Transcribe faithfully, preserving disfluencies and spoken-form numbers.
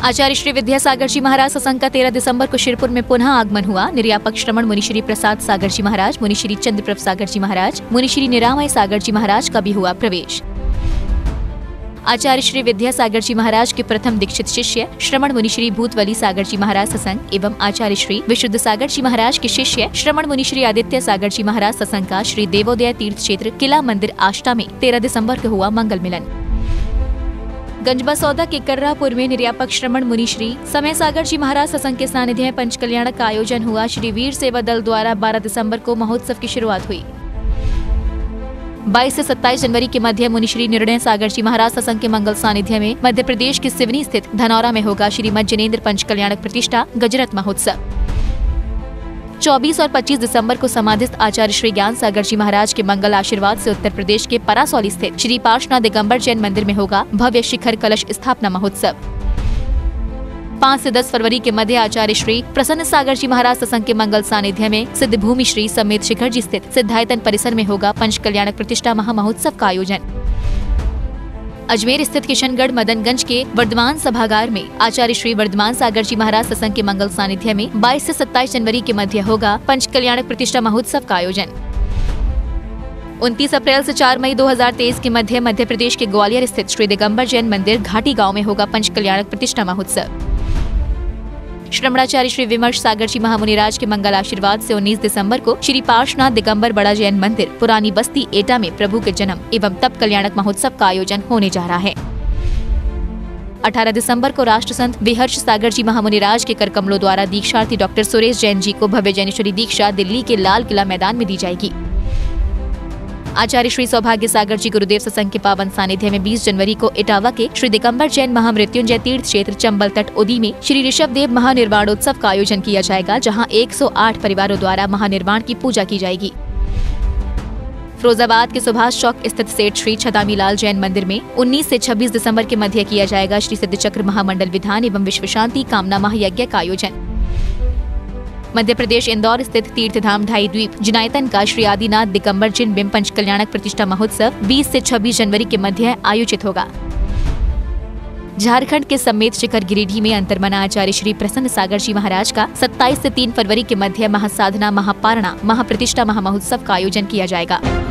आचार्य श्री विद्यासागर जी महाराज सत्संग का तेरह दिसंबर को शिरपुर में पुनः आगमन हुआ। निर्यापक श्रमण मुनि श्री प्रसाद सागर जी महाराज, मुनि श्री चंद्रप्रभ सागर जी महाराज, मुनि श्री निरामय सागर जी महाराज का भी हुआ प्रवेश। आचार्य श्री विद्यासागर जी महाराज के प्रथम दीक्षित शिष्य श्रमण मुनि श्री भूतवली सागर जी महाराज सत्संग एवं आचार्य श्री विशुद्ध सागर जी महाराज के शिष्य श्रमण मुनि श्री आदित्य सागर जी महाराज सत्संग का श्री देवोदय तीर्थ क्षेत्र किला मंदिर आष्टा में तेरह दिसंबर को हुआ मंगल मिलन। गंजबसौदा के कर्रापुर में निर्यापक श्रमण मुनि श्री समय सागर जी महाराज सत्संग के सानिध्य में पंच कल्याणक का आयोजन हुआ। श्री वीर सेवा दल द्वारा बारह दिसंबर को महोत्सव की शुरुआत हुई। बाईस से सत्ताईस जनवरी के मध्य मुनि श्री निर्णय सागर जी महाराज सत्संग के मंगल सानिध्य में मध्य प्रदेश के सिवनी स्थित धनौरा में होगा श्रीमद जिनेन्द्र पंच कल्याणक प्रतिष्ठा गजरत महोत्सव। चौबीस और पच्चीस दिसंबर को समाधिस्थ आचार्य श्री ज्ञान सागर जी महाराज के मंगल आशीर्वाद से उत्तर प्रदेश के परासौली स्थित श्री पार्श्वनाथ दिगंबर जैन मंदिर में होगा भव्य शिखर कलश स्थापना महोत्सव। पाँच से दस फरवरी के मध्य आचार्य श्री प्रसन्न सागर जी महाराज सत्संग के मंगल सानिध्य में सिद्ध भूमि श्री समेत शिखर जी स्थित सिद्धायतन परिसर में होगा पंच कल्याणक प्रतिष्ठा महामहोत्सव का आयोजन। अजमेर स्थित किशनगढ़ मदनगंज के वर्धमान सभागार में आचार्य श्री वर्धमान सागर जी महाराज सत्संग के मंगल सानिध्य में बाईस से सत्ताईस जनवरी के मध्य होगा पंच कल्याणक प्रतिष्ठा महोत्सव का आयोजन। उनतीस अप्रैल से चार मई दो हज़ार तेईस के मध्य मध्य प्रदेश के ग्वालियर स्थित श्री दिगंबर जैन मंदिर घाटी गांव में होगा पंच कल्याणक प्रतिष्ठा महोत्सव। श्रमणाचार्य श्री विमर्श सागर जी महामुनिराज के मंगल आशीर्वाद से उन्नीस दिसंबर को श्री पार्श्वनाथ दिगंबर बड़ा जैन मंदिर पुरानी बस्ती एटा में प्रभु के जन्म एवं तप कल्याणक महोत्सव का आयोजन होने जा रहा है। अठारह दिसंबर को राष्ट्र संत विहर्ष सागर जी महामुनिराज के करकमलों द्वारा दीक्षार्थी डॉक्टर सुरेश जैन जी को भव्य जैनेश्वरी दीक्षा दिल्ली के लाल किला मैदान में दी जाएगी। आचार्य श्री सौभाग्य सागर जी गुरुदेव सत्संग के पावन सानिध्य में बीस जनवरी को इटावा के श्री दिगंबर जैन महामृत्युंजय तीर्थ क्षेत्र चंबल तट उदी में श्री ऋषभ देव महानिर्वाणोत्सव का आयोजन किया जाएगा, जहां एक सौ आठ परिवारों द्वारा महानिर्वाण की पूजा की जाएगी। फिरोजाबाद के सुभाष चौक स्थित सेठ श्री छदामी लाल जैन मंदिर में उन्नीस से छब्बीस दिसंबर के मध्य किया जाएगा श्री सिद्ध चक्र महामंडल विधान एवं विश्व शांति कामना महायज्ञ का आयोजन। मध्य प्रदेश इंदौर स्थित तीर्थधाम ढाई द्वीप जिनायतन का श्री आदिनाथ दिगंबर जिन बिंब पंच कल्याणक प्रतिष्ठा महोत्सव बीस से छब्बीस जनवरी के मध्य आयोजित होगा। झारखंड के समेत शिखर गिरिडीह में अंतर्मना आचार्य श्री प्रसन्न सागर जी महाराज का सत्ताईस से तीन फरवरी के मध्य महासाधना महापारणा महाप्रतिष्ठा महामहोत्सव का आयोजन किया जाएगा।